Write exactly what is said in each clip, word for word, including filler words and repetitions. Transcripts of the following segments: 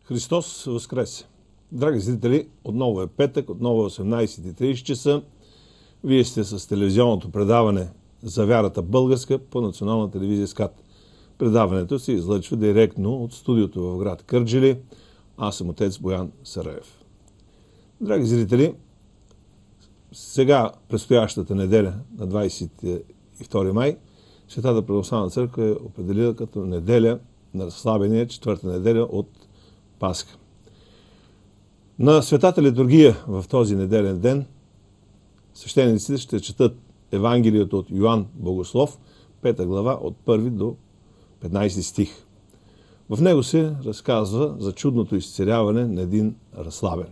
Христос възкресе! Драги зрители, отново е петък, отново е осемнайсет и трийсет часа. Вие сте с телевизионното предаване за вярата българска по Национална телевизия СКАТ. Предаването се излъчва директно от студиото в град Кърджали. Аз съм отец Боян Сараев. Драги зрители, сега предстоящата неделя на двайсет и втори май Светата православна църква е определила като неделя на разслабение, четвърта неделя от Пасха. На Светата литургия в този неделен ден свещениците ще четат Евангелието от Йоан Богослов, пета глава от първи до петнайсети стих. В него се разказва за чудното изцеляване на един разслабен.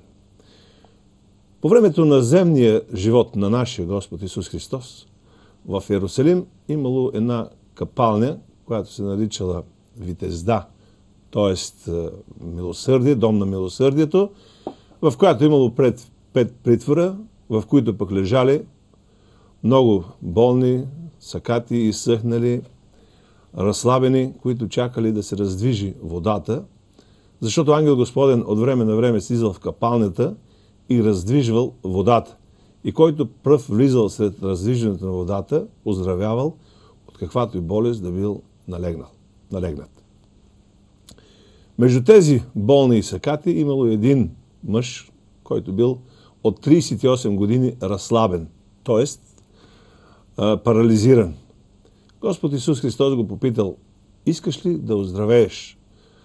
По времето на земния живот на нашия Господ Исус Христос в Иерусалим имало една капалня, която се наричала Витезда, т.е. милосърдие, дом на милосърдието, в която имало пред, пет притвора, в които пък лежали много болни, сакати, изсъхнали, разслабени, които чакали да се раздвижи водата, защото ангел Господен от време на време слизал в капалнята и раздвижвал водата. И който пръв влизал след раздвижването на водата, оздравявал от каквато и болест да бил налегнал, налегнат. Между тези болни и сакати имало един мъж, който бил от трийсет и осем години разслабен, т.е. парализиран. Господ Исус Христос го попитал: искаш ли да оздравееш?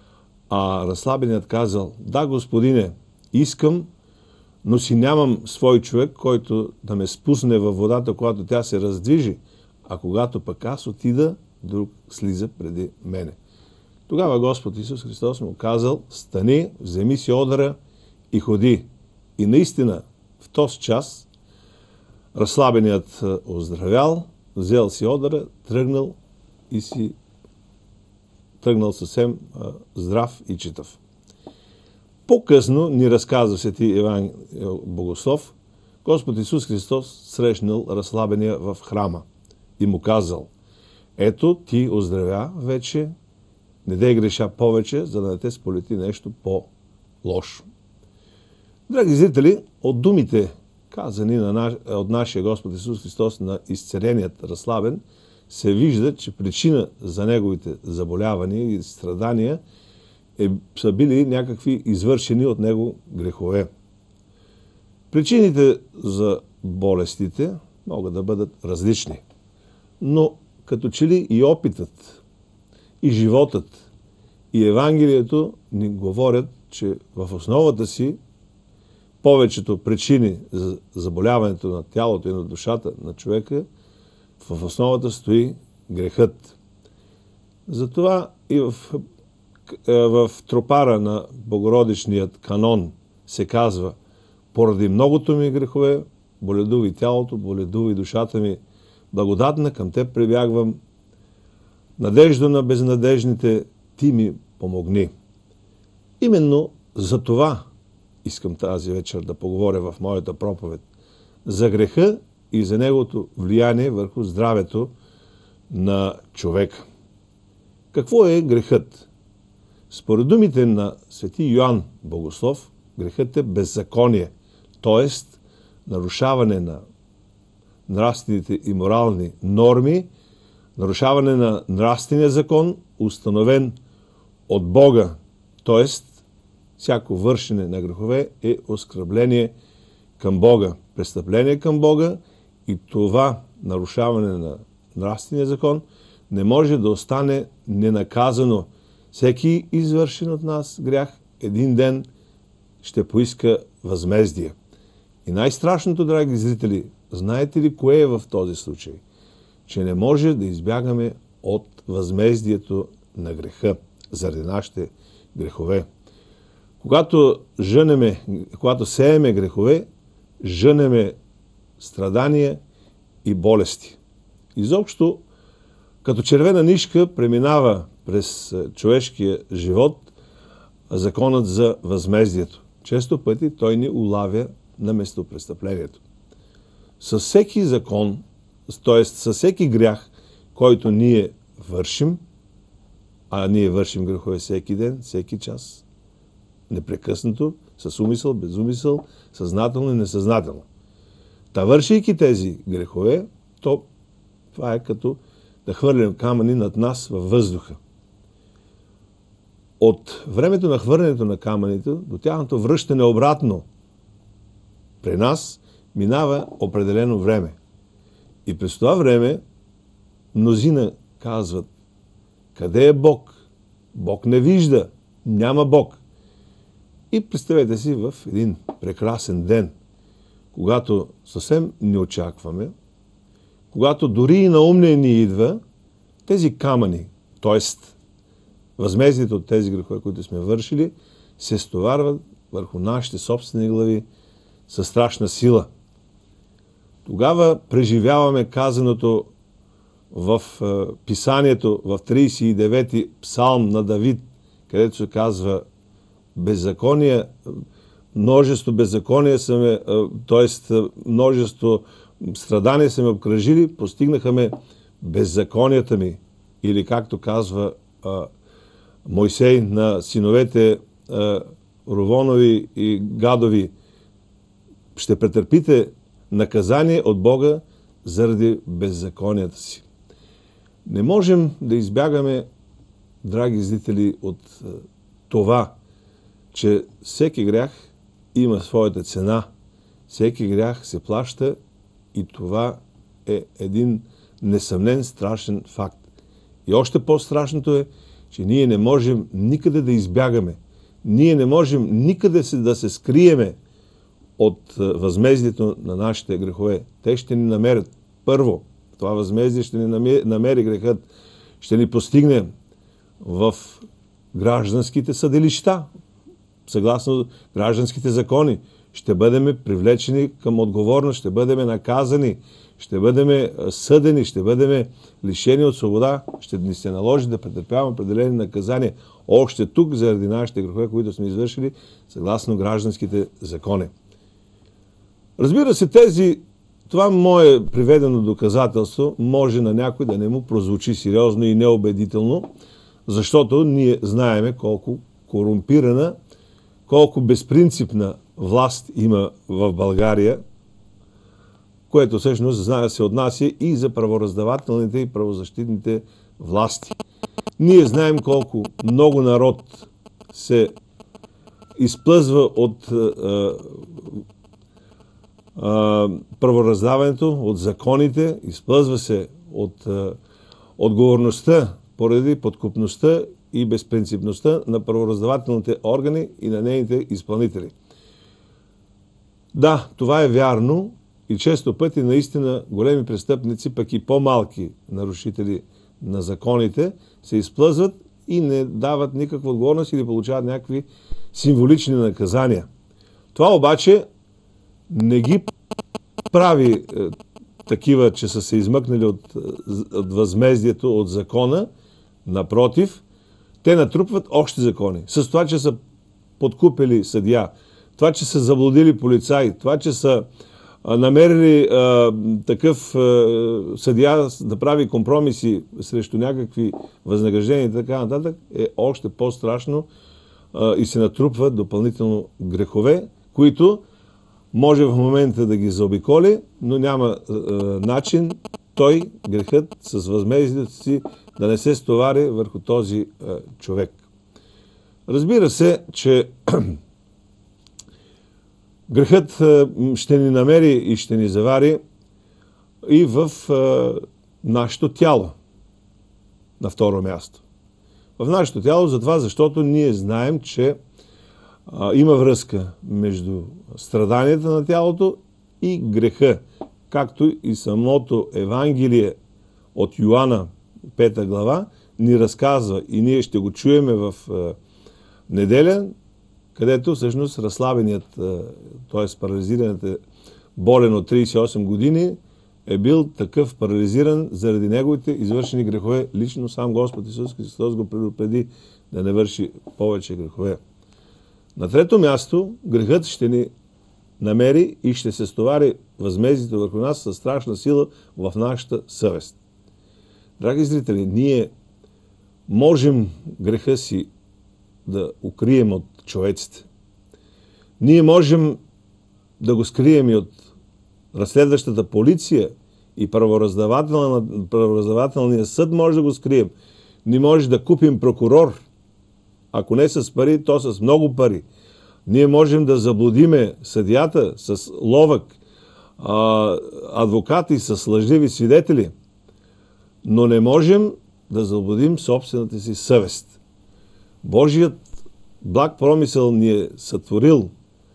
А разслабеният казал: да, Господине, искам, но си нямам свой човек, който да ме спусне във водата, когато тя се раздвижи, а когато пък аз отида, друг слиза преди мене. Тогава Господ Исус Христос му казал: стани, вземи си одъра и ходи. И наистина в този час разслабеният оздравял, взел си одъра, тръгнал и си тръгнал съвсем а, здрав и читав. По-късно ни разказва свети Иван Богослов, Господ Исус Христос срещнал разслабения в храма и му казал: ето ти оздравя вече, не дей греша повече, за да не те сполети нещо по-лошо. Драги зрители, от думите, казани на наш, от нашия Господ Исус Христос на изцеленият разслабен, се вижда, че причина за неговите заболявания и страдания е, са били някакви извършени от него грехове. Причините за болестите могат да бъдат различни, но като че ли и опитът, и животът, и Евангелието ни говорят, че в основата си повечето причини за заболяването на тялото и на душата на човека, в основата стои грехът. Затова и в, в тропара на Богородичният канон се казва: поради многото ми грехове, боледува и тялото, боледува и душата ми, благодатна към теб прибягвам, надежда на безнадежните, ти ми помогни. Именно за това искам тази вечер да поговоря в моята проповед. За греха и за неговото влияние върху здравето на човека. Какво е грехът? Според думите на свети Йоан Богослов, грехът е беззаконие, т.е. нарушаване на нравствените и морални норми, нарушаване на нравствения закон, установен от Бога, т.е. всяко вършене на грехове е оскърбление към Бога, престъпление към Бога, и това нарушаване на нравствения закон не може да остане ненаказано. Всеки извършен от нас грях един ден ще поиска възмездие. И най-страшното, драги зрители, знаете ли кое е в този случай? Че не може да избягаме от възмездието на греха заради нашите грехове. Когато жънеме, когато сееме грехове, жънеме страдания и болести. Изобщо, като червена нишка преминава през човешкия живот законът за възмездието. Често пъти той ни улавя на местопрестъплението. Със всеки закон, т.е. със всеки грях, който ние вършим, а ние вършим грехове всеки ден, всеки час, непрекъснато, с умисъл, без умисъл, съзнателно и несъзнателно. Та вършейки тези грехове, то това е като да хвърлим камъни над нас във въздуха. От времето на хвърлянето на камъните до тяхното връщане обратно при нас минава определено време. И през това време мнозина казват: къде е Бог? Бог не вижда, няма Бог. И представете си в един прекрасен ден, когато съвсем не очакваме, когато дори и на ум не ни идва, тези камъни, т.е. възмездието от тези грехове, които сме вършили, се стоварват върху нашите собствени глави със страшна сила. Тогава преживяваме казаното в е, писанието, в тридесет и девети псалм на Давид, където се казва: беззаконие, множество беззакония са ме, т.е. множество страдания са ме обкръжили, постигнаха ме беззаконията ми. Или както казва а, Мойсей на синовете а, Ровонови и Гадови: ще претърпите наказание от Бога заради беззаконията си. Не можем да избягаме, драги зрители, от а, това, че всеки грях има своята цена, всеки грях се плаща и това е един несъмнен страшен факт. И още по-страшното е, че ние не можем никъде да избягаме. Ние не можем никъде да се скриеме от възмездието на нашите грехове. Те ще ни намерят. Първо, това възмездие ще ни намери грехът, ще ни постигне в гражданските съдилища, съгласно гражданските закони. Ще бъдем привлечени към отговорност, ще бъдем наказани, ще бъдем съдени, ще бъдем лишени от свобода, ще ни се наложи да претърпяваме определени наказания още тук заради нашите грехове, които сме извършили съгласно гражданските закони. Разбира се, тези, това мое приведено доказателство може на някой да не му прозвучи сериозно и неубедително, защото ние знаеме колко корумпирана, колко безпринципна власт има в България, което всъщност знае се отнася и за правораздавателните и правозащитните власти. Ние знаем колко много народ се изплъзва от а, а, правораздаването, от законите, изплъзва се от а, отговорността поради подкупността и безпринципността на правораздавателните органи и на нейните изпълнители. Да, това е вярно и често пъти наистина големи престъпници, пък и по-малки нарушители на законите, се изплъзват и не дават никаква отговорност или получават някакви символични наказания. Това обаче не ги прави е, такива, че са се измъкнали от, от възмездието, от закона. Напротив, те натрупват още закони. С това, че са подкупили съдия, това, че са заблудили полицаи, това, че са а, намерили а, такъв а, съдия да прави компромиси срещу някакви възнаграждения и така нататък, е още по-страшно а, и се натрупват допълнително грехове, които може в момента да ги заобиколи, но няма а, начин той, грехът, с възмездието си да не се стовари върху този а, човек. Разбира се, че грехът а, ще ни намери и ще ни завари и в а, нашето тяло, на второ място. В нашето тяло, затова, защото ние знаем, че а, има връзка между страданията на тялото и греха, както и самото Евангелие от Йоанна, пета глава, ни разказва и ние ще го чуеме в а, неделя, където всъщност разслабеният, т.е. парализираният болен от тридесет и осем години е бил такъв парализиран заради неговите извършени грехове. Лично сам Господ Исус Христос го предупреди да не върши повече грехове. На трето място, грехът ще ни намери и ще се стовари възмездието върху нас със страшна сила в нашата съвест. Драги зрители, ние можем греха си да укрием от човеците. Ние можем да го скрием и от разследващата полиция и правораздавателния съд може да го скрием. Не може да купим прокурор. Ако не с пари, то с много пари. Ние можем да заблудиме съдията с ловък, адвокати с лъжливи свидетели, но не можем да заблудим собствената си съвест. Божият благ промисъл ни е сътворил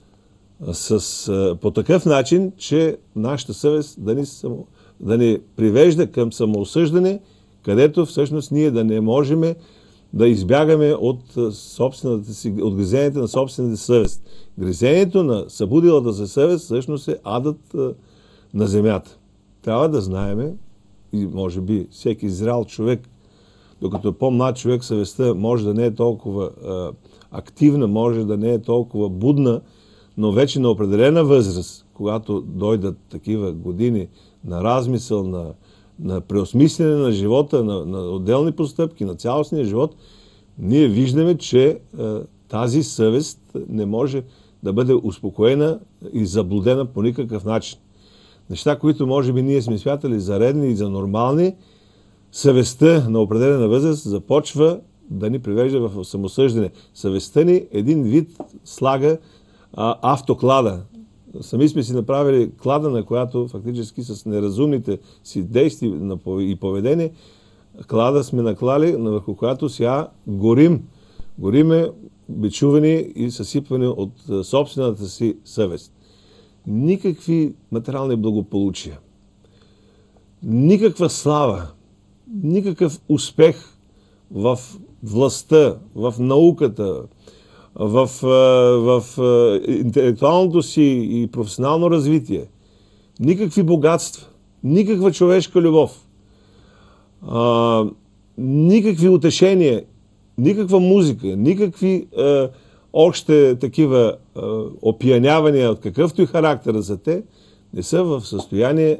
с, по такъв начин, че нашата съвест да ни, само, да ни привежда към самоосъждане, където всъщност ние да не можем да избягаме от собствената си, от гризението на собствената съвест. Гризението на събудилата се съвест всъщност е адът на земята. Трябва да знаеме, и може би всеки зрял човек, докато е по-млад човек, съвестта може да не е толкова а, активна, може да не е толкова будна, но вече на определена възраст, когато дойдат такива години на размисъл, на, на преосмислене на живота, на, на отделни постъпки, на цялостния живот, ние виждаме, че а, тази съвест не може да бъде успокоена и заблудена по никакъв начин. Неща, които може би ние сме смятали за редни и за нормални, съвестта на определена възраст започва да ни привежда в самосъждане. Съвестта ни един вид слага а, автоклада. Сами сме си направили клада, на която фактически с неразумните си действия и поведение, клада сме наклали, върху която сега горим. Гориме бичувани и съсипвани от собствената си съвест. Никакви материални благополучия, никаква слава, никакъв успех в властта, в науката, в, в, в интелектуалното си и професионално развитие, никакви богатства, никаква човешка любов, а, никакви утешения, никаква музика, никакви а, още такива а, опиянявания от какъвто и характера за те, не са в състояние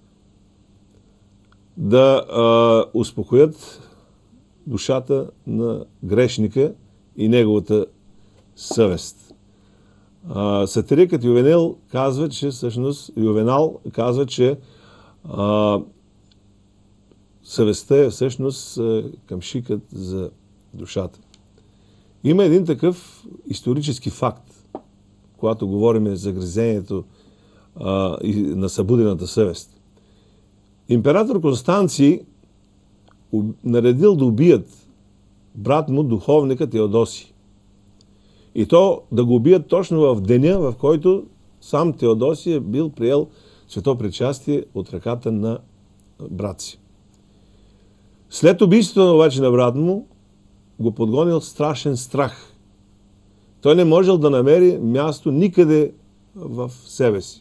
да а, успокоят душата на грешника и неговата съвест. А, сатирикът Ювенал казва, че всъщност Ювенал казва, че а, съвестта е всъщност камшикът за душата. Има един такъв исторически факт, когато говорим за гризението а, и на събудената съвест. Император Констанций наредил да убият брат му, духовника Теодосий. И то да го убият точно в деня, в който сам Теодосий е бил приел свето причастие от ръката на брат си. След убийството обаче на брат му го подгонил страшен страх. Той не можел да намери място никъде в себе си.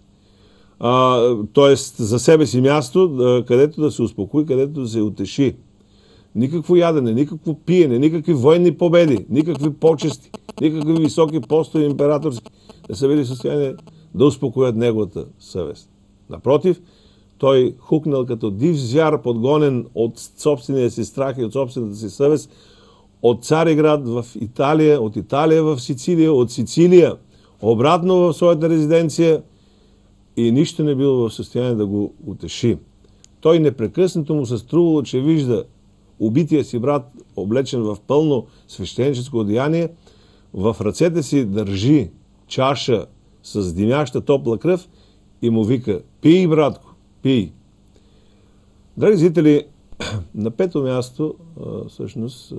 А, тоест за себе си място, където да се успокои, където да се утеши. Никакво ядене, никакво пиене, никакви военни победи, никакви почести, никакви високи постове императорски не са били в състояние да успокоят неговата съвест. Напротив, той хукнал като див звяр, подгонен от собствения си страх и от собствената си съвест, от Цариград в Италия, от Италия в Сицилия, от Сицилия обратно в своята резиденция и нищо не било в състояние да го утеши. Той непрекъснато му се струвало, че вижда убития си брат, облечен в пълно свещеническо одеяние, в ръцете си държи чаша с димяща топла кръв и му вика: "Пий, братко, пий." Драги зрители, на пето място, всъщност,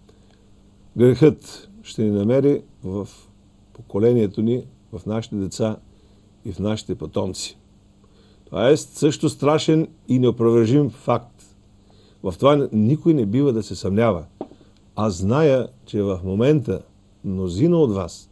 грехът ще ни намери в поколението ни, в нашите деца и в нашите потомци. Това е също страшен и неопровержим факт. В това никой не бива да се съмнява. Аз зная, че в момента мнозина от вас,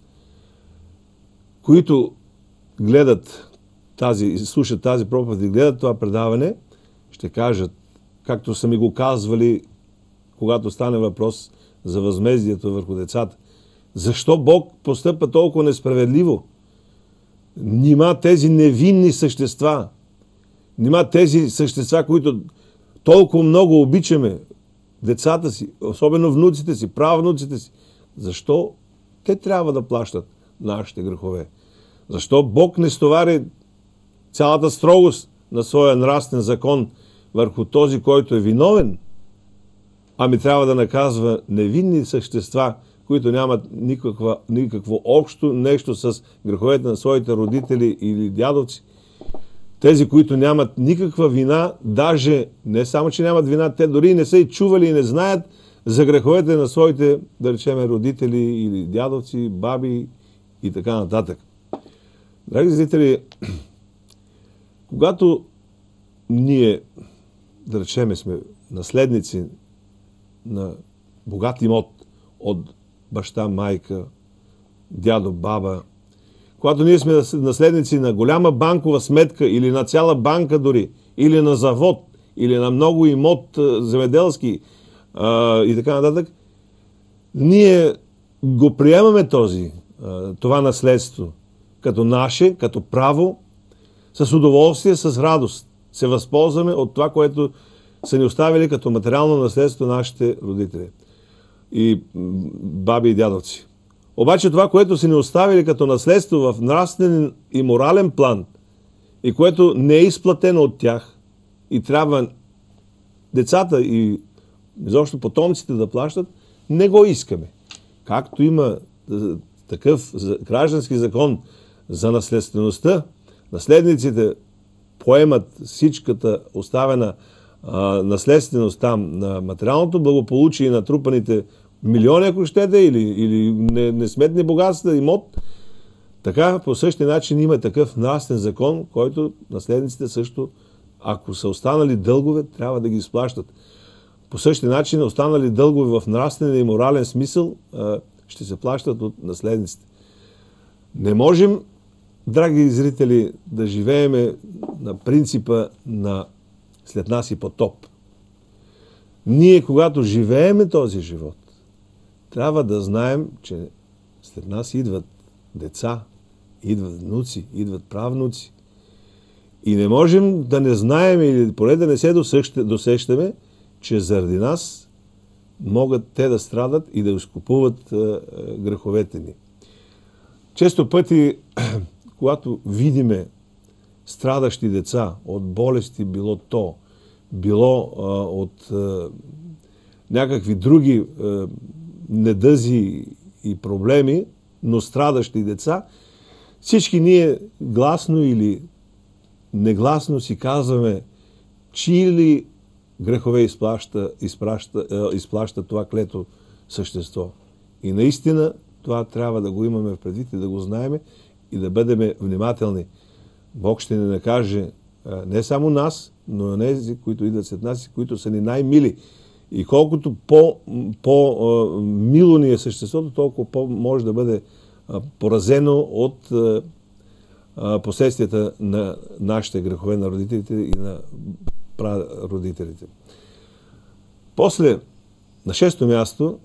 които гледат тази, слушат тази проповед и гледат това предаване, ще кажат, както са ми го казвали, когато стане въпрос за възмездието върху децата: защо Бог постъпва толкова несправедливо? Нима тези невинни същества, нима тези същества, които толкова много обичаме, децата си, особено внуците си, правнуците си, Защо те трябва да плащат нашите грехове? Защо Бог не стовари цялата строгост на своя нравствен закон върху този, който е виновен, ами трябва да наказва невинни същества, които нямат никаква, никакво общо нещо с греховете на своите родители или дядовци. Тези, които нямат никаква вина, даже не само, че нямат вина, те дори не са и чували и не знаят за греховете на своите, да речем, родители или дядовци, баби и така нататък. Драги зрители, когато ние, да речем, сме наследници на богат имот от баща, майка, дядо, баба, когато ние сме наследници на голяма банкова сметка или на цяла банка дори, или на завод, или на много имот земеделски а, и така нататък, ние го приемаме този, а, това наследство като наше, като право, с удоволствие, с радост. Се възползваме от това, което са ни оставили като материално наследство нашите родители и баби и дядовци. Обаче това, което са ни оставили като наследство в нравствен и морален план и което не е изплатено от тях и трябва децата и изобщо потомците да плащат, не го искаме. Както има такъв граждански закон за наследствеността, наследниците поемат всичката оставена а, наследственост там на материалното благополучие и натрупаните милиони, ако щете, или, или несметни богатства, имот. Така, по същия начин има такъв нравствен закон, който наследниците също, ако са останали дългове, трябва да ги изплащат. По същия начин, останали дългове в нравствен и морален смисъл, а, ще се плащат от наследниците. Не можем, драги зрители, да живееме на принципа на след нас и потоп. Ние, когато живееме този живот, трябва да знаем, че след нас идват деца, идват внуци, идват правнуци. И не можем да не знаем или поне да не се досещаме, че заради нас могат те да страдат и да изкупуват греховете ни. Често пъти, когато видиме страдащи деца от болести, било то, било а, от а, някакви други а, недъзи и проблеми, но страдащи деца, всички ние гласно или негласно си казваме, чии ли грехове изплаща, изплаща, изплаща това клето същество. И наистина това трябва да го имаме в предвид и да го знаеме и да бъдем внимателни. Бог ще ни накаже не само нас, но и тези, които идват след нас и които са ни най-мили. И колкото по, по-мило ни е съществото, толкова по-може да бъде поразено от последствията на нашите грехове, на родителите и на прародителите. После, на шесто място,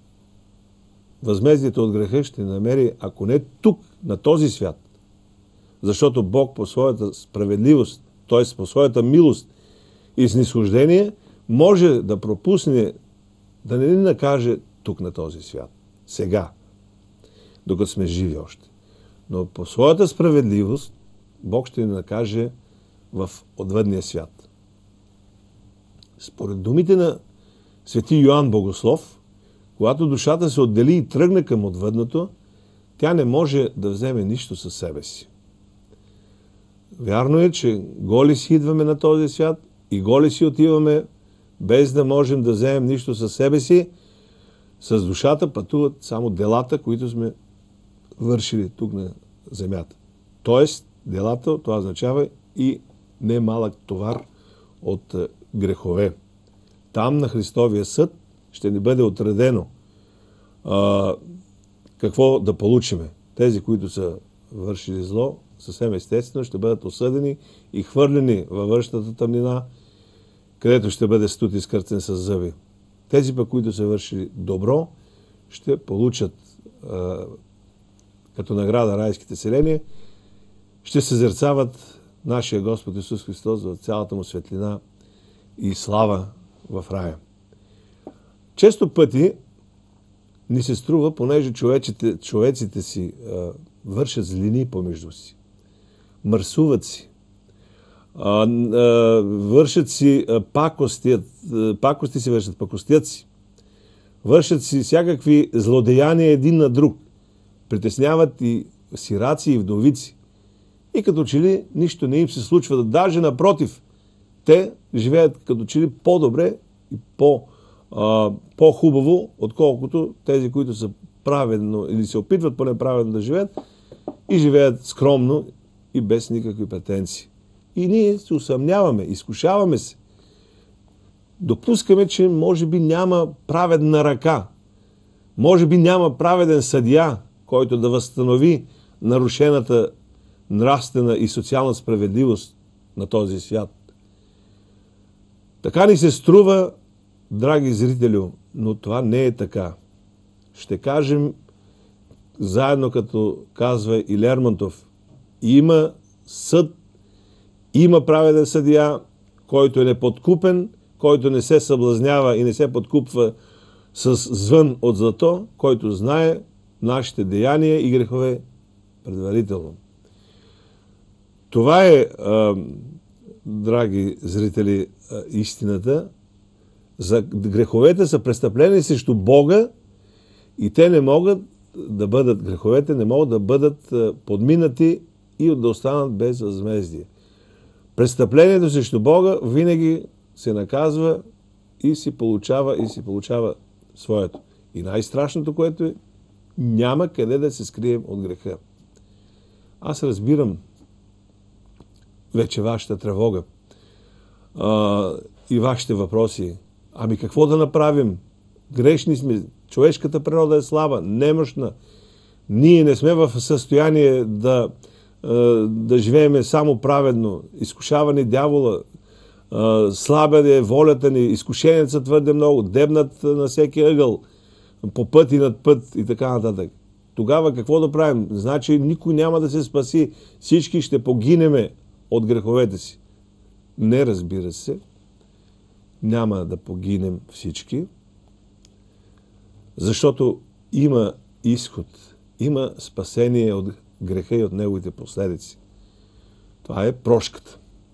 възмездието от греха ще намери, ако не тук, на този свят, защото Бог по своята справедливост, т.е. по своята милост и снисхождение, може да пропусне, да не ни накаже тук на този свят, сега, докато сме живи още. Но по своята справедливост Бог ще ни накаже в отвъдния свят. Според думите на свети Йоан Богослов, когато душата се отдели и тръгне към отвъдното, тя не може да вземе нищо със себе си. Вярно е, че голи си идваме на този свят и голи си отиваме, без да можем да вземем нищо със себе си. С душата пътуват само делата, които сме вършили тук на земята. Тоест, делата, това означава и немалък товар от грехове. Там на Христовия съд ще ни бъде отредено а, какво да получиме. Тези, които са вършили зло, съвсем естествено ще бъдат осъдени и хвърлени във вършната тъмнина, където ще бъде студ изкърцен с зъби. Тези пък, които са вършили добро, ще получат а, като награда райските селения, ще съзерцават нашия Господ Исус Христос за цялата му светлина и слава в рая. Често пъти ни се струва, понеже човеците, човеците си а, вършат злини помежду си, мърсуват си, а, а, вършат си а, пакости, а, пакости си вършат, пакостят си, вършат си всякакви злодеяния един на друг, притесняват и сираци и вдовици. И като че ли нищо не им се случва, даже напротив, те живеят като че ли по-добре и по, а, по-хубаво, отколкото тези, които са праведно или се опитват поне праведно да живеят и живеят скромно и без никакви претенции. И ние се усъмняваме, изкушаваме се. Допускаме, че може би няма праведна ръка, може би няма праведен съдия, който да възстанови нарушената нравствена и социална справедливост на този свят. Така ни се струва, драги зрители, но това не е така. Ще кажем заедно, като казва и Лермонтов, има съд, има праведен съдия, който е неподкупен, който не се съблазнява и не се подкупва с звън от злато, който знае нашите деяния и грехове предварително. Това е, а, драги зрители, а, истината. За греховете са престъпления срещу Бога и те не могат да бъдат, греховете не могат да бъдат подминати и да останат без възмездие. Престъплението срещу Бога винаги се наказва и си получава, и си получава своето. И най-страшното, което е, няма къде да се скрием от греха. Аз разбирам вече вашата тревога а, и вашите въпроси. Ами какво да направим? Грешни сме. Човешката природа е слаба, немощна. Ние не сме в състояние да, да живеем само праведно. Изкушавани дявола, слаба е волята ни, изкушенията са твърде много, дебнат на всеки ъгъл, по път и над път и така нататък. Тогава какво да правим? Значи никой няма да се спаси. Всички ще погинеме от греховете си. Не, разбира се. Няма да погинем всички, защото има изход, има спасение от греха и от неговите последици. Това е прошката.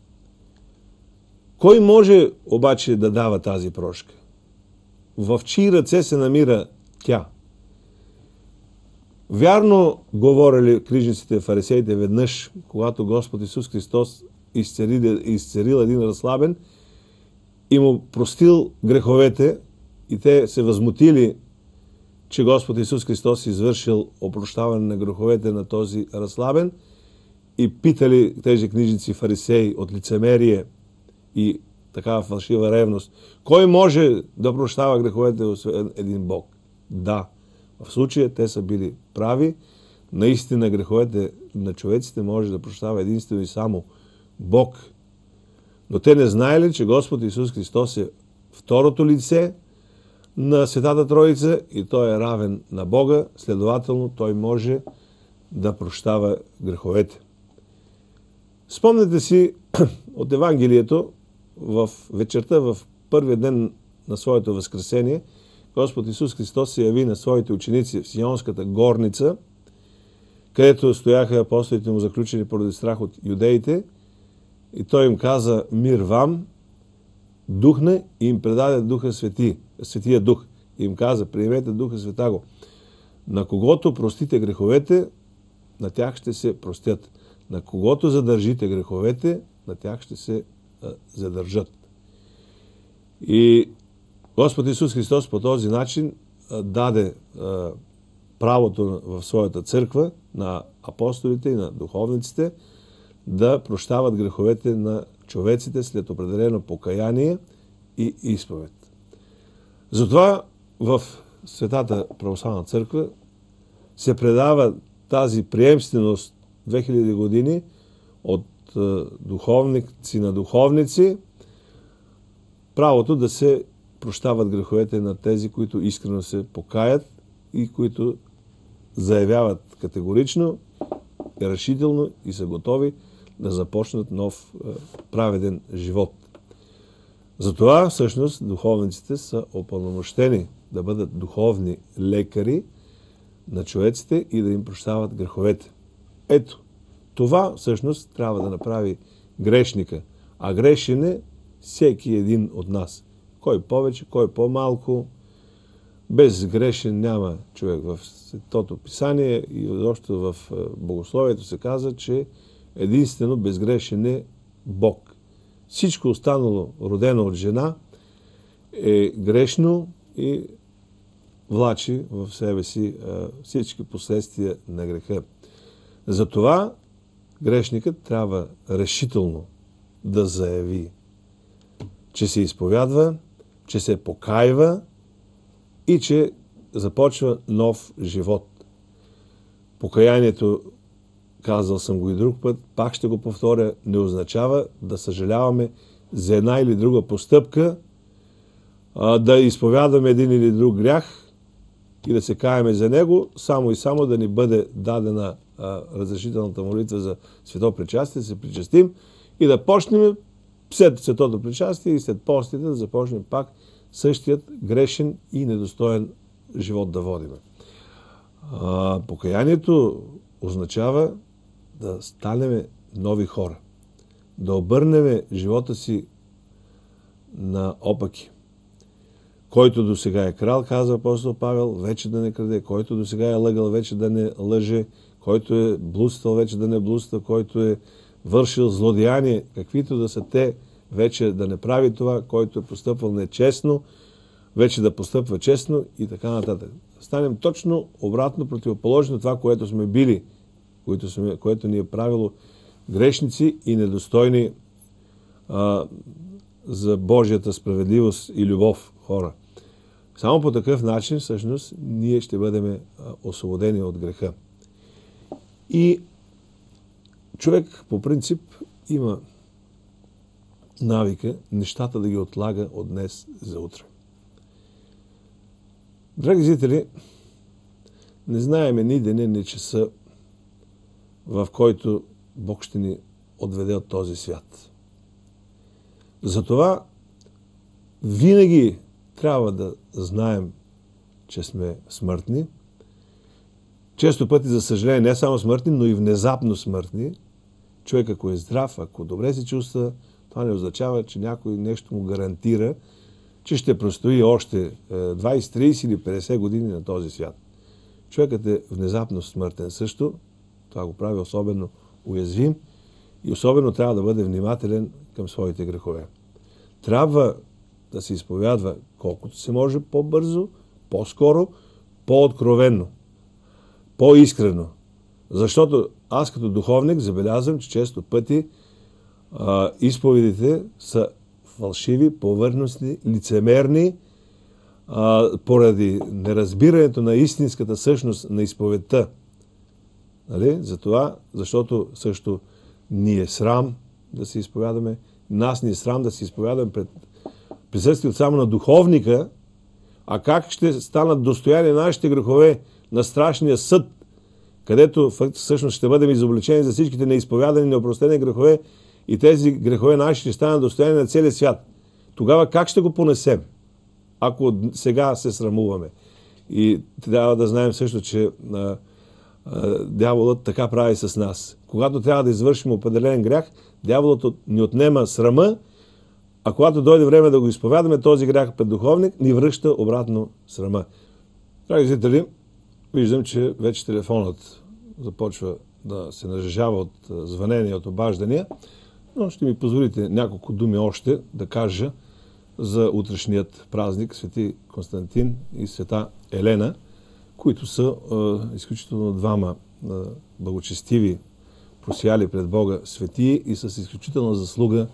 Кой може обаче да дава тази прошка? В чии ръце се намира тя? Вярно говорили книжниците, фарисеите веднъж, когато Господ Исус Христос изцерил, изцерил един разслабен и му простил греховете, и те се възмутили, че Господ Исус Христос извършил опрощаване на греховете на този разслабен, и питали тези книжници фарисеи от лицемерие и такава фалшива ревност, кой може да прощава греховете освен един Бог? Да, в случая те са били прави. Наистина греховете на човеците може да прощава единствено и само Бог. Но те не знаели, че Господ Исус Христос е второто лице на Светата Троица и Той е равен на Бога, следователно Той може да прощава греховете. Спомнете си от Евангелието, в вечерта, в първия ден на своето възкресение, Господ Исус Христос се яви на своите ученици в Сионската горница, където стояха апостолите му заключени поради страх от юдеите, и Той им каза: мир вам, духна, и им предаде Духа Свети, Светия Дух. И им каза: приемете Духа Светаго. На когото простите греховете, на тях ще се простят. На когото задържите греховете, на тях ще се а, задържат. И Господ Исус Христос по този начин а, даде а, правото в своята църква на апостолите и на духовниците да прощават греховете на човеците след определено покаяние и изповед. Затова в Светата православна църква се предава тази приемственост две хиляди години от духовници на духовници, правото да се прощават греховете на тези, които искрено се покаят и които заявяват категорично, решително и са готови да започнат нов праведен живот. Затова всъщност духовниците са упълномощени да бъдат духовни лекари на човеците и да им прощават греховете. Ето, това всъщност трябва да направи грешника. А грешен е всеки един от нас. Кой повече, кой по-малко. Без грешен няма човек. В Светото Писание и още в Богословието се казва, че единствено безгрешен е Бог. Всичко останало, родено от жена, е грешно и влачи в себе си всички последствия на греха. Затова грешникът трябва решително да заяви, че се изповядва, че се покайва и че започва нов живот. Покаянието, казал съм го и друг път, пак ще го повторя, не означава да съжаляваме за една или друга постъпка, да изповядаме един или друг грях и да се каяме за него, само и само да ни бъде дадена разрешителната молитва за свето причастие, да се причастим и да почнем след светото причастие и след постите да започнем пак същият грешен и недостоен живот да водим. А, покаянието означава да станем нови хора, да обърнем живота си наопаки. Който до сега е крал, казва апостол Павел, вече да не краде, който до сега е лъгал, вече да не лъже, който е блудствал, вече да не блудства, който е вършил злодеяние, каквито да са те, вече да не прави това, който е постъпвал нечестно, вече да постъпва честно и така нататък. Станем точно обратно, противоположно това, което сме били, което, сме, което ни е правило грешници и недостойни а, за Божията справедливост и любов хора. Само по такъв начин, всъщност, ние ще бъдем освободени от греха. И човек, по принцип, има навика нещата да ги отлага от днес за утре. Драги зрители, не знаеме ни деня, ни часа, в който Бог ще ни отведе от този свят. Затова винаги трябва да знаем, че сме смъртни. Често пъти, за съжаление, не само смъртни, но и внезапно смъртни. Човек, ако е здрав, ако добре се чувства, това не означава, че някой нещо му гарантира, че ще простои още двайсет, трийсет или петдесет години на този свят. Човекът е внезапно смъртен също. Това го прави особено уязвим и особено трябва да бъде внимателен към своите грехове. Трябва да се изповядва колкото се може по-бързо, по-скоро, по-откровенно, по-искрено. Защото аз като духовник забелязвам, че често пъти а, изповедите са фалшиви, повърхностни, лицемерни, а, поради неразбирането на истинската същност на изповедта. Нали? Затова, защото също ни е срам да се изповядаме, нас ни е срам да се изповядаме пред присъствието само на духовника, а как ще станат достояние нашите грехове на страшния съд, където всъщност ще бъдем изобличени за всичките неизповядани, неопростени грехове и тези грехове наши ще станат достояние на целия свят. Тогава как ще го понесем, ако сега се срамуваме? И трябва да знаем също, че а, а, дяволът така прави с нас. Когато трябва да извършим определен грях, дяволът ни отнема срама, а когато дойде време да го изповядаме, този грях пред духовник ни връща обратно срама. Драги зрители, виждам, че вече телефонът започва да се нажежава от звънения, от обаждания, но ще ми позволите няколко думи още да кажа за утрешният празник Свети Константин и Света Елена, които са е, изключително двама е, благочестиви, просияли пред Бога светии и с изключителна заслуга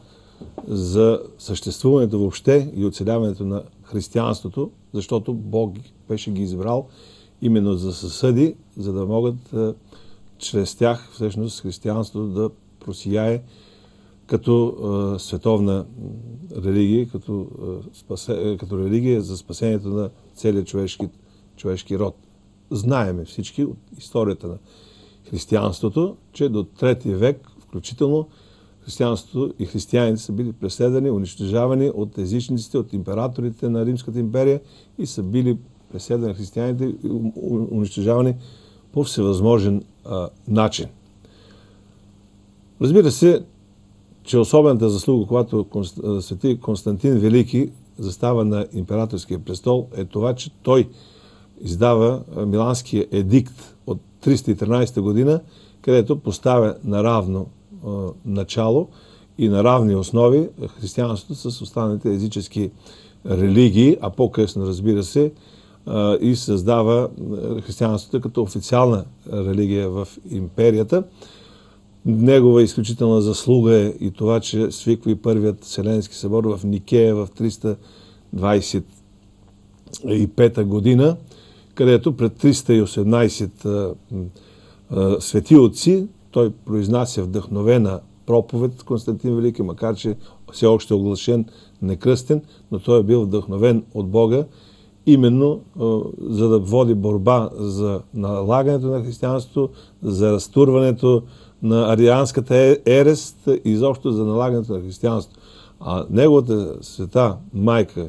за съществуването въобще и оцеляването на християнството, защото Бог беше ги избрал именно за съсъди, за да могат е, чрез тях всъщност християнството да просияе като е, световна религия, като, е, спасе, като религия за спасението на целия човешки, човешки род. Знаеме всички от историята на християнството, че до трети век, включително, християнството и християните са били преследвани, унищожавани от езичниците, от императорите на Римската империя и са били преследване на християните и унищожаване по всевъзможен а, начин. Разбира се, че особената заслуга, когато свети Константин Велики застава на императорския престол, е това, че той издава Миланския едикт от триста и тринадесета година, където поставя на равно а, начало и на равни основи християнството с останалите езически религии, а по-късно, разбира се, а, и създава християнството като официална религия в империята. Негова изключителна заслуга е и това, че свиква и първият Вселенски събор в Никея в триста двадесет и пета година, където пред триста и осемнадесет а, а, свети отци той произнася вдъхновена проповед Константин Велики, макар че все още е оглашен некръстен, но той е бил вдъхновен от Бога, именно а, за да води борба за налагането на християнството, за разтурването на арианската ерест и изобщо за налагането на християнството. А неговата света майка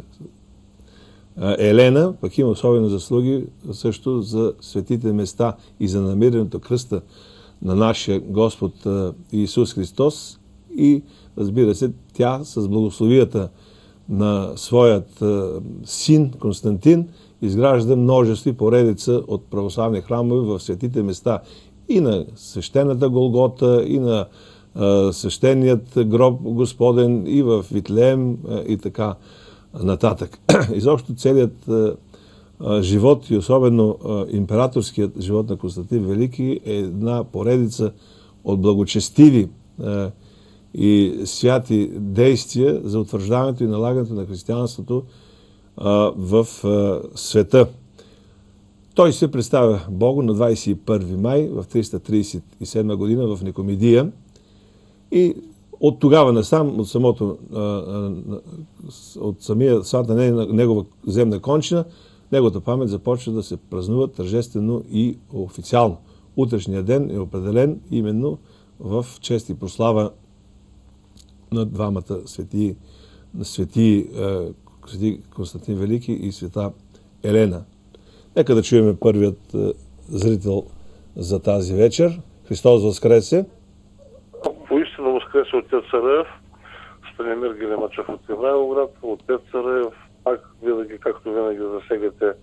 Елена пък има особени заслуги също за светите места и за намирането кръста на нашия Господ Исус Христос и, разбира се, тя с благословията на своят син Константин изгражда множество и поредица от православни храмове в светите места и на свещената Голгота, и на а, свещеният гроб Господен, и в Витлеем, а, и така нататък. Изобщо целият а, а, живот и особено а, императорският живот на Константин Велики е една поредица от благочестиви а, и святи действия за утвърждаването и налагането на християнството а, в а, света. Той се представя Богу на двадесет и първи май в триста тридесет и седма година в Никомидия и от тогава насам, от самото, от самия свата негова земна кончина, неговата памет започва да се празнува тържествено и официално. Утрешният ден е определен именно в чест и прослава на двамата свети, свети, свети Константин Велики и света Елена. Нека да чуем първият е, зрител за тази вечер. Христос възкресе! Поистина възкресе отец Цареев, Станимир Гелемачев от Ивайловград. Отец Цареев, пак винаги, както винаги засегате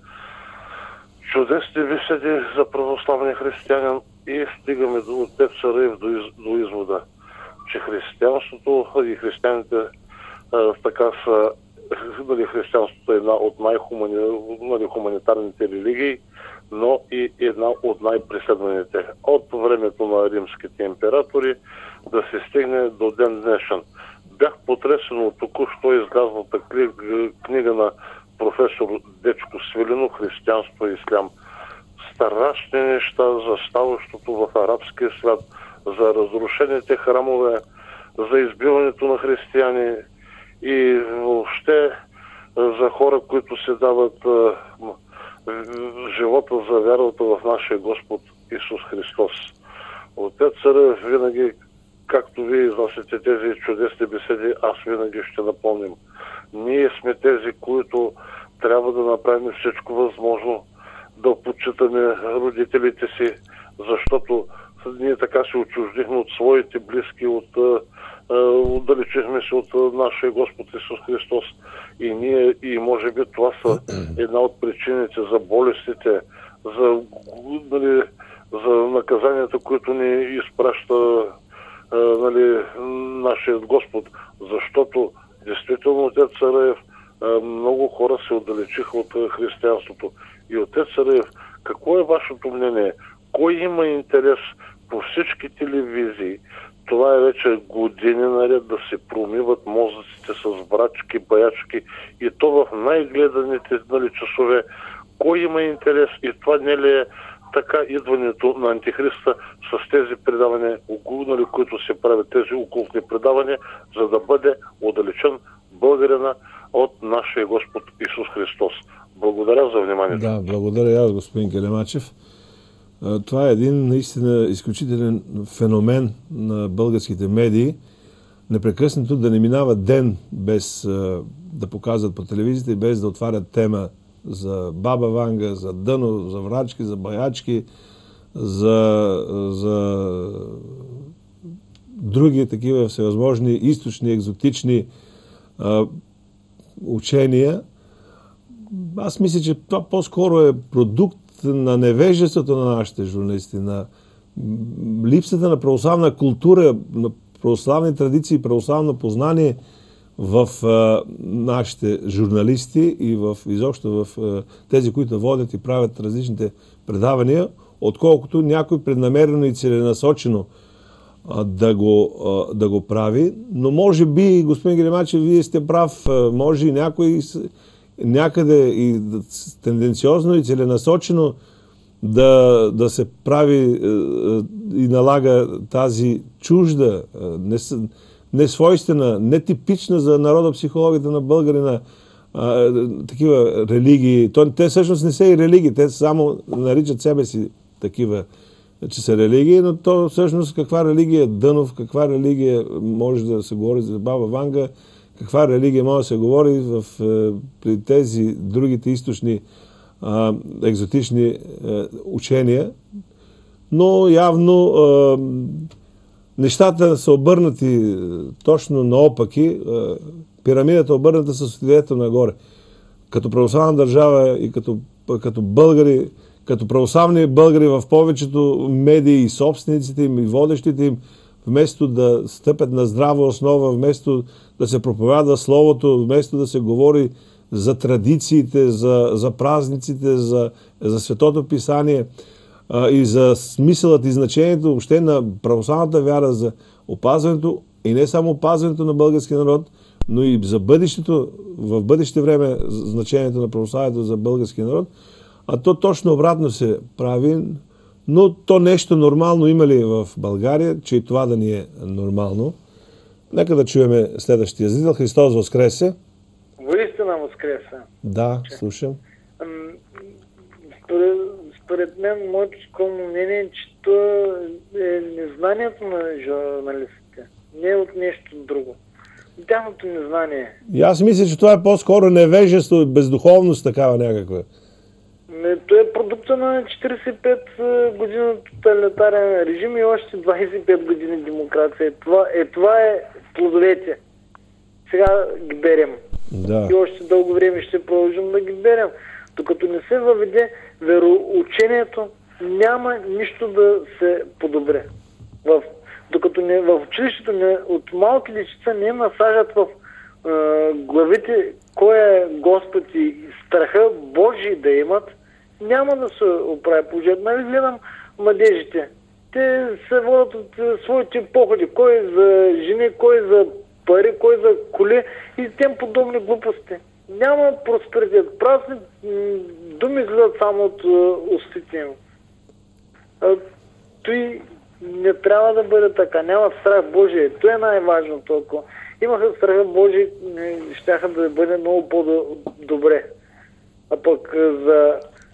чудесни беседи за православния християнин и стигаме до отец Цареев до, из, до извода, че християнството и християните а, така са. Нали, християнството е една от най-хуманитарните нали, религии, но и една от най-преследваните. От времето на римските императори да се стигне до ден днешен. Бях потресен от току-що излязлата книга на професор Дечко Свилинов "Християнство и ислям". Страшни неща за ставащото в арабския свят, за разрушените храмове, за избиването на християни, и въобще за хора, които се дават а, живота за вярата в нашия Господ Исус Христос. Отец Цареев, винаги, както вие износите тези чудесни беседи, аз винаги ще напомням. Ние сме тези, които трябва да направим всичко възможно да почитаме родителите си, защото ние така се отчуждихме от своите близки, от отдалечихме се от нашия Господ Исус Христос и ние, и може би това са една от причините за болестите, за, нали, за наказанията, които ни изпраща нали, нашият Господ, защото действително отец Цареев, много хора се отдалечиха от християнството. И отец Цареев, какво е вашето мнение? Кой има интерес по всички телевизии? Това е вече години наред да се промиват мозъците с брачки, баячки и то в най-гледаните нали, часове. Кой има интерес и това не ли е така идването на Антихриста с тези предавания, нали, които се правят, тези окултни предавания, за да бъде отдалечен българина от нашия Господ Исус Христос. Благодаря за вниманието. Да, благодаря аз, господин Гелемачев. Това е един наистина изключителен феномен на българските медии. Непрекъснато да не минава ден без да показват по телевизията и без да отварят тема за Баба Ванга, за Дъно, за врачки, за баячки, за, за други такива всевъзможни източни, екзотични а, учения. Аз мисля, че това по-скоро е продукт на невежеството на нашите журналисти, на липсата на православна култура, на православни традиции, православно познание в а, нашите журналисти и в, изобщо в а, тези, които водят и правят различните предавания, отколкото някой преднамерено и целенасочено а, да, го, а, да го прави. Но може би, господин Гелемачев, вие сте прав, а, може и някой някъде и тенденциозно и целенасочено да, да се прави а, и налага тази чужда, не, несвойствена, нетипична за народопсихологията на българина а, такива религии. То, те всъщност не са и религии, те само наричат себе си такива, че са религии, но то всъщност каква религия е Дънов, каква религия може да се говори за Баба Ванга, каква религия може да се говори в, при тези другите източни а, екзотични а, учения. Но явно а, нещата са обърнати точно наопаки. А, пирамидата е обърната с отидето нагоре. Като православна държава и като, като българи, като православни българи в повечето медии и собствениците им и водещите им, вместо да стъпят на здрава основа, вместо да се проповядва словото, вместо да се говори за традициите, за, за празниците, за, за Светото Писание а, и за смисълът и значението въобще на православната вяра за опазването и не само опазването на българския народ, но и за бъдещето, в бъдеще време значението на православието за българския народ, а то точно обратно се прави. Но то нещо нормално има ли в България, че и това да ни е нормално? Нека да чуеме следващия зрител. Христос воскресе! Воистина воскресе! Да, слушам. Според, според мен, моето скромно мнение е, че то е незнанието на журналистите. Не е от нещо друго. Тяхното незнание. И аз мисля, че това е по-скоро невежество и бездуховност такава някаква. То е продукта на четиридесет и пет години тоталитарен режим и още двадесет и пет години демокрация. Това е, това е плодовете. Сега ги берем. Да. И още дълго време ще продължим да ги берем. Докато не се въведе вероучението, няма нищо да се подобре. В, докато не, в училището не, от малки дечица не насажат в е, главите кой е Господ и страха Божий да имат, няма да се оправи положението. Нали гледам младежите. Те се водят от своите походи. Кой за жени, кой за пари, кой за коли и тем подобни глупости. Няма просперитет. Празни думи излизат само от устите им. Той не трябва да бъде така. Няма страх Божий. Това е най-важното. Ако имаха страха Божий, щяха да бъде много по-добре. А пък за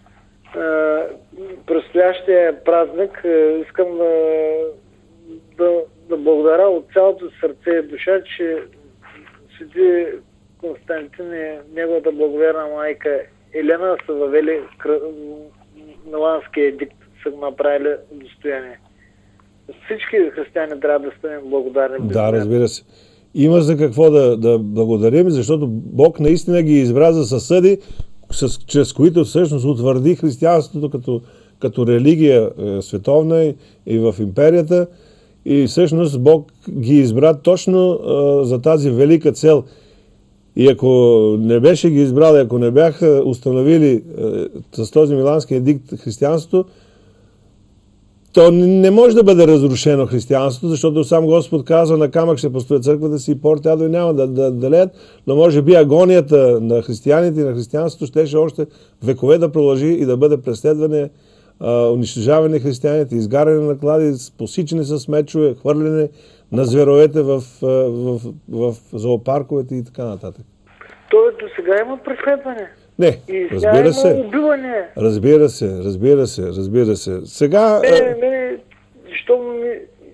предстоящия празник искам да, да, да благодаря от цялото сърце и душа, че Свети Константин и неговата благоверна майка Елена са въвели Миланския едикт, са го направили достояние. Всички християни трябва да станем благодарни. Да, разбира се. Има за какво да, да благодарим, защото Бог наистина ги избра за съсъди, с, чрез които всъщност утвърди християнството като, като религия е, световна и, и в империята. И всъщност Бог ги избра точно е, за тази велика цел. И ако не беше ги избрал, ако не бяха установили е, с този Милански едикт християнството, то не може да бъде разрушено християнството, защото сам Господ казва, на камък ще построят църквата си и порта ядове няма да, да, да леят, но може би агонията на християните и на християнството щеше още векове да продължи и да бъде преследване, а, унищожаване християните, изгаряне на клади, посичане с мечове, хвърляне на зверовете в, в, в, в зоопарковете и така нататък. Той до сега има преследване. Не, и разбира се. Убиване. Разбира се, разбира се, разбира се. Сега... Не, не, що ми...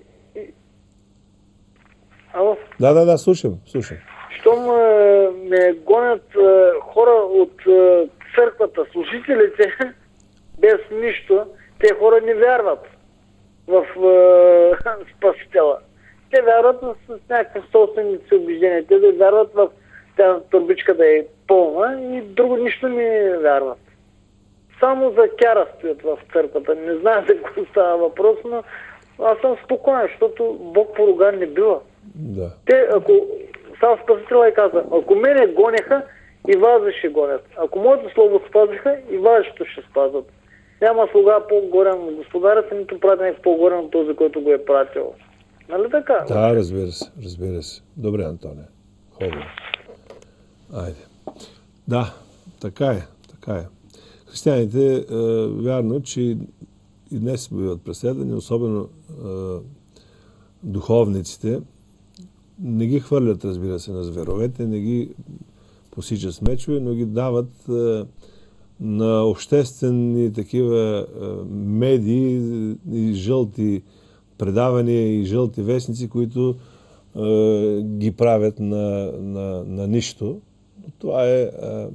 Ало? Да, да, да, слушам, слушам. Щом ме гонят хора от църквата, служителите, без нищо, те хора не вярват в е, Спасителя. Те вярват с, с някакви собствените си убеждения. Те да вярват в тази турбичка да е пълна и друго нищо не вярват. Само за кяра стоят в църквата. Не знам за какво става въпрос, но аз съм спокоен, защото Бог поруган не бива. Да. Те, ако сам Спасителя и каза, ако мене гонеха, и вас ще гонят. Ако моето слово спазиха, и вашето ще спазват. Няма слуга по-горен от господарят, нито пратеник по-горен от този, който го е пратил. Нали така? Да, разбира се, разбира се. Добре, Антоне. Хубаво. Айде. Да, така е, така е. Християните, е, вярно, че и днес биват преследвани, особено е, духовниците, не ги хвърлят, разбира се, на зверовете, не ги посичат с мечове, но ги дават е, на обществени такива е, медии и жълти предавания и жълти вестници, които е, ги правят на, на, на нищо. Това е, е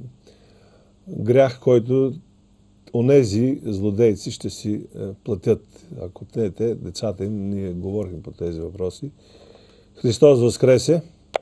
грях, който онези злодейци ще си е, платят. Ако те, те, децата им, ние говорихме по тези въпроси. Христос възкресе.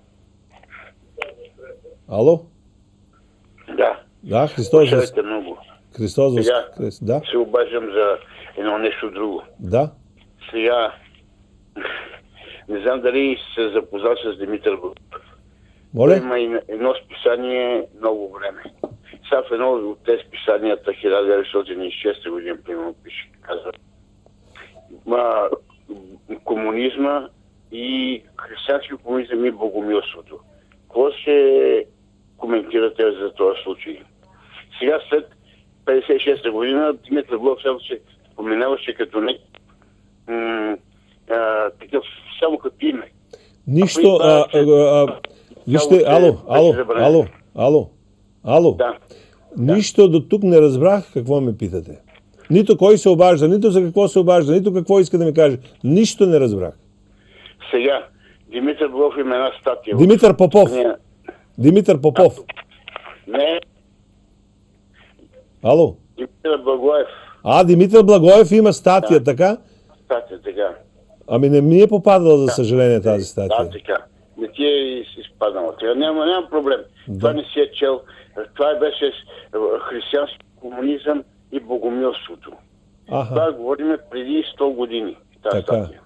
Ало? Да. Да, Христос възкресе. много. Христос възкресе. Да. Се обаждам за едно нещо друго. Да. Сега, не знам дали се запознал с Димитър Благоев. Моля? Има и едно списание много време. Сега в едно от тези списанията хиляда деветстотин и шеста година, примерно, пише, казва ма, комунизма и християнски комунизъм и богомилството. Какво ще коментирате за този случай? Сега след петдесет и шеста година Димитър Благоев само се споменаваше като не м- а, такъв, само като име. Нищо, а, а, а, вижте, ало, ало, ало, ало, ало. Да. Нищо до тук не разбрах какво ме питате. Нито кой се обажда, нито за какво се обажда, нито какво иска да ми каже. Нищо не разбрах. Сега, Димитър Благоев има една статия. Димитър Попов. Димитър Попов. Не. Ало. Димитър Благоев. А, Димитър Благоев има статия, да. Така? Статия, така. Ами не ми е попадала, за съжаление, тази статия. Да, така. Не ти е изпаднала. Сега няма, няма проблем. Да. Това не си е чел. Това беше християнски комунизъм и богомилството. Аха. Това говорим преди сто години. Тази така. статия.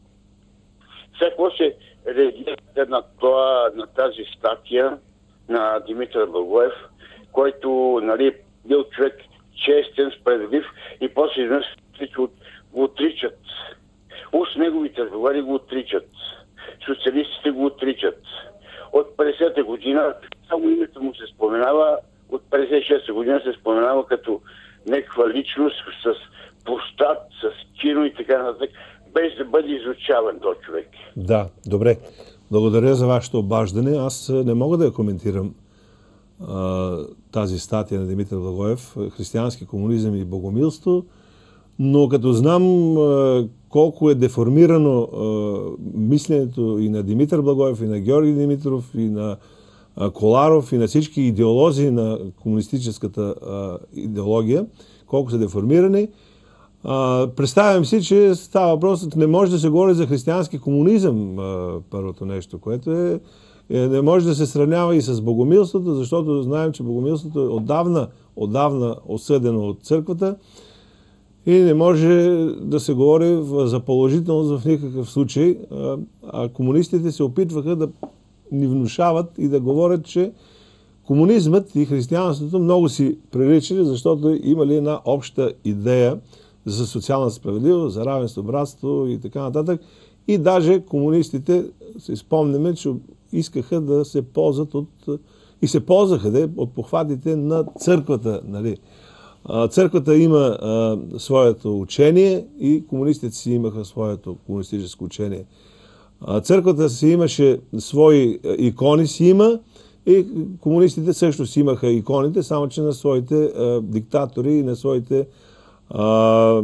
Сега какво се реагира на, това, на тази статия на Димитър Благоев, който, нали, бил човек честен, справедлив и после изведнъж го отричат. Уж неговите разговори го отричат. Социалистите го отричат. От петдесета година само името му се споменава, от петдесет и шеста година се споменава като някаква личност с площад, с кино и така нататък, без да бъде изучаван този човек. Да, добре. Благодаря за вашето обаждане. Аз не мога да я коментирам а, тази статия на Димитър Благоев, християнски комунизъм и богомилство, но като знам а, колко е деформирано а, мисленето и на Димитър Благоев, и на Георги Димитров, и на а, Коларов, и на всички идеолози на комунистическата а, идеология, колко са деформирани, а, представям си, че става въпрос, не може да се говори за християнски комунизъм, а, първото нещо, което е, е, не може да се сравнява и с богомилството, защото знаем, че богомилството е отдавна, отдавна осъдено от църквата и не може да се говори за положителност в никакъв случай. А, а комунистите се опитваха да ни внушават и да говорят, че комунизмът и християнството много си приличали, защото имали една обща идея за социална справедливост, за равенство, братство и така нататък. И даже комунистите, се спомняме, че искаха да се ползват от... и се ползваха де, от похватите на църквата. Нали. Църквата има а, своето учение и комунистите си имаха своето комунистическо учение. А, църквата си имаше свои икони, си има, и комунистите също си имаха иконите, само че на своите а, диктатори и на своите а,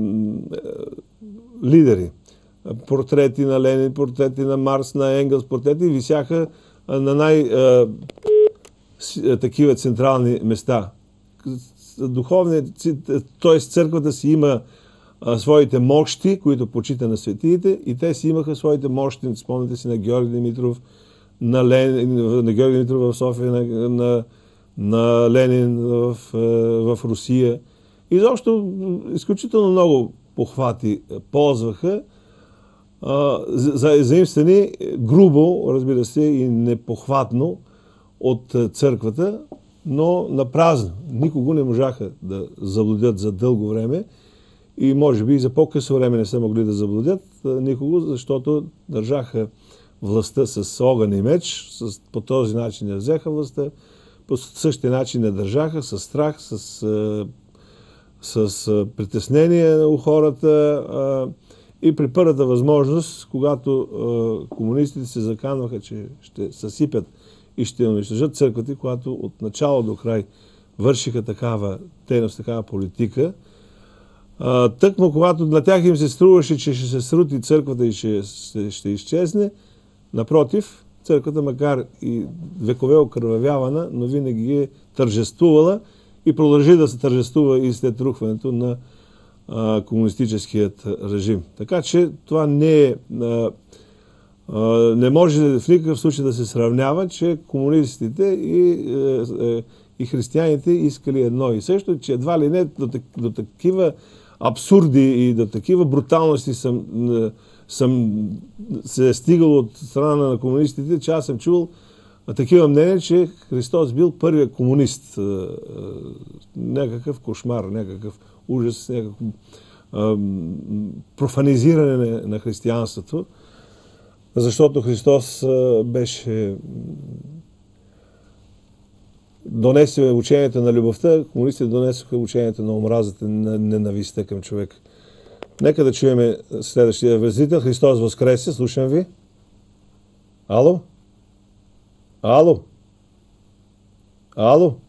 лидери. Портрети на Ленин, портрети на Маркс, на Енгелс, портрети висяха на най- а, такива централни места. духовници, т.е. църквата си има а, своите мощи, които почита на светиите, и те си имаха своите мощи, спомняте си на Георги Димитров, на, Лен, на Георги Димитров в София, на, на, на Ленин в, в Русия. И защо изключително много похвати ползваха, заимствани грубо, разбира се, и непохватно от църквата, но на празно. Никого не можаха да заблудят за дълго време и може би и за по-късо време не са могли да заблудят никого, защото държаха властта с огън и меч, с, по този начин не взеха властта, по същия начин не държаха, с страх, с, с притеснение у хората. И при първата възможност, когато е, комунистите се заканваха, че ще съсипят и ще унищожат църквата, когато от начало до край вършиха такава дейност, такава политика, е, тъкмо когато на тях им се струваше, че ще се срути църквата и ще, ще, ще изчезне, напротив, църквата, макар и векове окървавявана, но винаги е тържествувала и продължи да се тържествува и след рухването на комунистическият режим. Така че това не е, не може в никакъв случай да се сравнява, че комунистите и, и християните искали едно и също, че едва ли не до, до такива абсурди и до такива бруталности съм, съм се е стигал от страна на комунистите, че аз съм чувал такива мнения, че Христос бил първият комунист. Някакъв кошмар, някакъв ужас, някакво а, профанизиране на, на християнството, защото Христос а, беше донесе учението на любовта, комунистите донесоха учението на омразата, на ненавистта към човек. Нека да чуем следващия въззрител. Христос възкресе, слушам ви. Ало? Ало? Ало?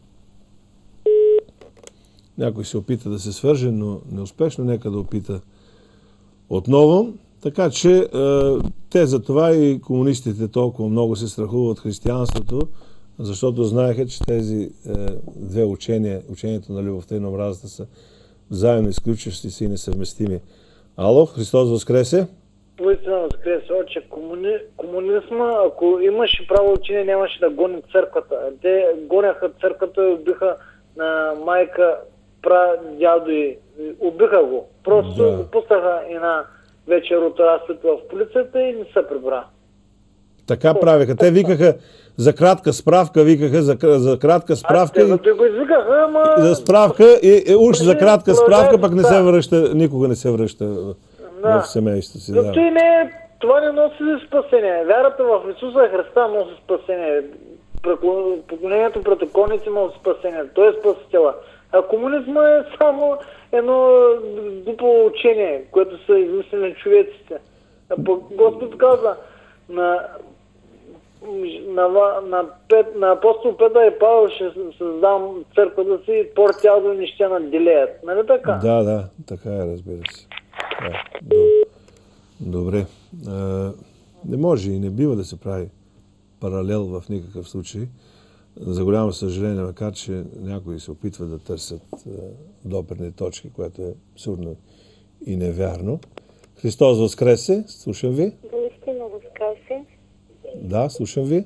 Някой се опита да се свърже, но неуспешно. Нека да опита отново. Така че те за това и комунистите толкова много се страхуват от християнството, защото знаеха, че тези две учения, учението на любовта и на омразата, са заедно изключващи се и несъвместими. Ало, Христос възкресе? Наистина възкресе, че комуни... комунизма, ако имаше право учение, нямаше да гони църквата. Те гоняха църквата и убиха на майка, пра, дядо и убиха го. Просто да го пуснаха една вечер от разпит в полицията и не се прибра. Така правиха. Те викаха за кратка справка, викаха за, за кратка справка. А, те го извикаха, ама... За справка и, и уж за кратка справка, пък не се връща, никога не се връща в, да. в семейството си. Но да. той не, това не носи спасение. Вярата в Исуса Христа носи спасение. Поклонението пред иконите носи спасение. Той е спасителя. А комунизма е само едно глупо учение, което са измислени човеците. Господ каза на, на, на, Пет, на апостол Петър и Павел ще създам църквата си и пор тяло ни ще наделеят. Нали така? Да, да, така е, разбира се. Да, добре. А, не може и не бива да се прави паралел в никакъв случай. За голямо съжаление, макар че някои се опитват да търсят а, допирни точки, което е абсурдно и невярно. Христос възкресе, слушам ви. Наистина възкресе. Да, слушам ви.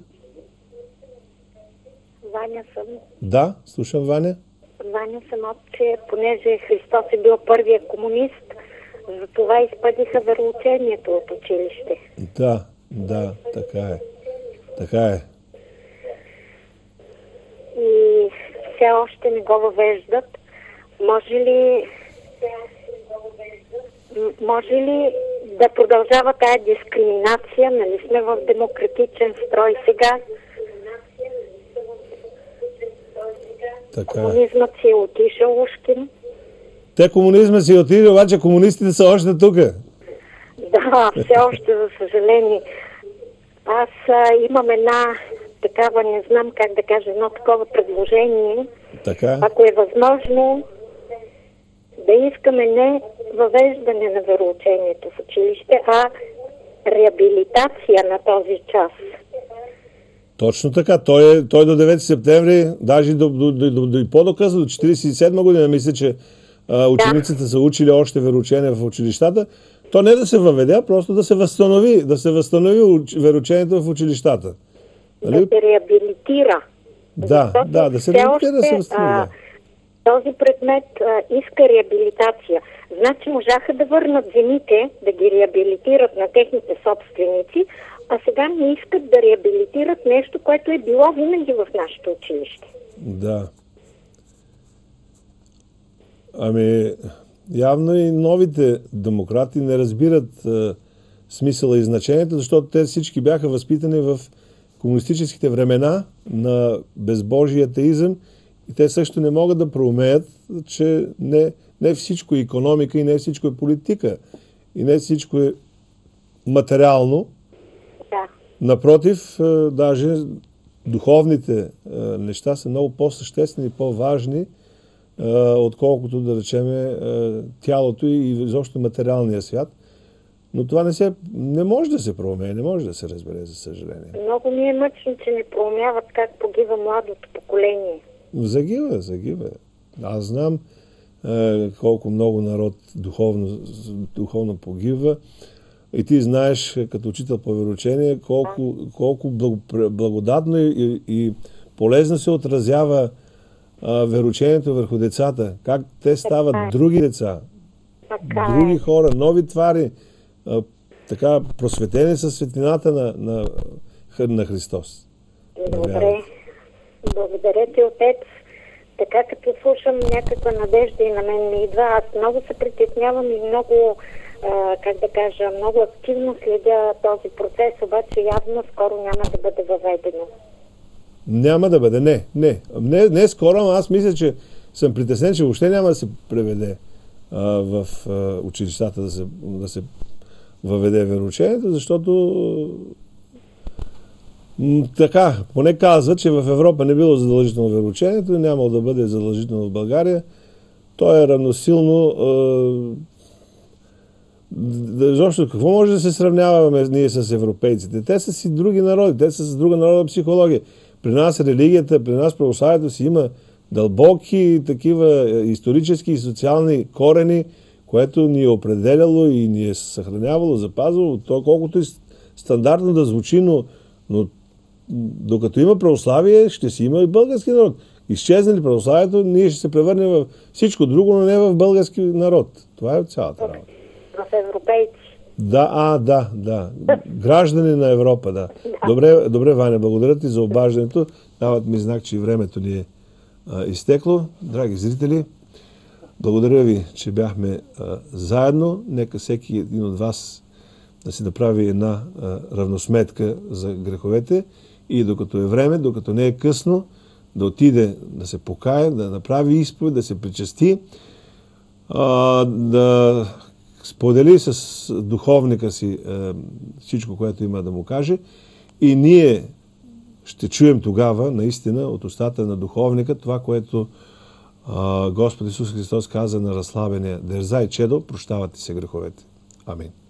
Ваня съм. Да, слушам Ваня. Ваня съм, че понеже Христос е бил първият комунист, затова изпъдиха вероучението от училище. Да, да, така е. Така е. И все още не го въвеждат. Може ли може ли да продължава тая дискриминация? Нали сме в демократичен строй сега? Така. Комунизмът си е отишъл, Ушкин. Те комунизма си отиде, обаче комунистите са още тук. Да, все още, за съжаление. Аз а, имам една такава, не знам как да кажа, едно такова предложение. Така. Ако е възможно да искаме не въвеждане на вероучението в училище, а реабилитация на този час. Точно така. Той, е, той до девети септември, даже до, до, до, до, до и по-доказа, до четиридесет и седма година, мисля, че а, учениците са учили още вероучение в училищата. То не да се въведе, а просто да се възстанови, да се възстанови уч, вероучението в училищата. Нали? Да се реабилитира. Да, да, да се реабилитира, да се възстанови. Този предмет а, иска реабилитация. Значи можаха да върнат земите, да ги реабилитират на техните собственици, а сега не искат да реабилитират нещо, което е било винаги в нашето училище. Да. Ами, явно и новите демократи не разбират а, смисъла и значението, защото те всички бяха възпитани в комунистическите времена на безбожие атеизъм и те също не могат да проумеят, че не, не всичко е икономика и не всичко е политика и не всичко е материално. Да. Напротив, даже духовните неща са много по-съществени и по-важни, отколкото, да речеме, тялото и изобщо материалния свят. Но това не, се, не може да се проумее, не може да се разбере, за съжаление. Много ми е мъчно, че не проумяват как погива младото поколение. Загива, загива. Аз знам е, колко много народ духовно, духовно погива. И ти знаеш, като учител по вероучение, колко, колко благодатно и, и полезно се отразява а, вероучението върху децата. Как те стават така, други деца, така, други хора, нови твари, а, така просветени със светлината на, на, на Христос. Добре. Благодаря ти, отец. Така като слушам някаква надежда и на мен ми идва, аз много се притеснявам и много, а, как да кажа, много активно следя този процес, обаче явно скоро няма да бъде въведено. Няма да бъде, не, не. Не, не скоро, но аз мисля, че съм притеснен, че въобще няма да се преведе а, в а, училищата да се, да се въведе вероучението, защото така, поне казва, че в Европа не било задължително вероучението и нямало да бъде задължително в България. То е равносилно. Е, защо, какво може да се сравняваме ние с европейците? Те са си други народи, те са с друга народна психология. При нас религията, при нас православието си има дълбоки такива исторически и социални корени, което ни е определяло и ни е съхранявало, запазвало. То колкото и стандартно да звучи, но, но докато има православие, ще си има и български народ. Изчезне ли православието, ние ще се превърнем в всичко друго, но не в български народ. Това е цялата работа. В европейци. Да, а, да, да. Граждани на Европа, да. Добре, добре, Ваня, благодаря ти за обаждането. Дават ми знак, че и времето ни е а, изтекло. Драги зрители, благодаря ви, че бяхме а, заедно. Нека всеки един от вас да си направи една а, равносметка за греховете и докато е време, докато не е късно, да отиде да се покае, да направи изповед, да се причасти, а, да сподели с духовника си а, всичко, което има да му каже и ние ще чуем тогава наистина от устата на духовника това, което а, Господ Исус Христос каза на разслабения: дързай, чедо, прощават ти се греховете. Амин.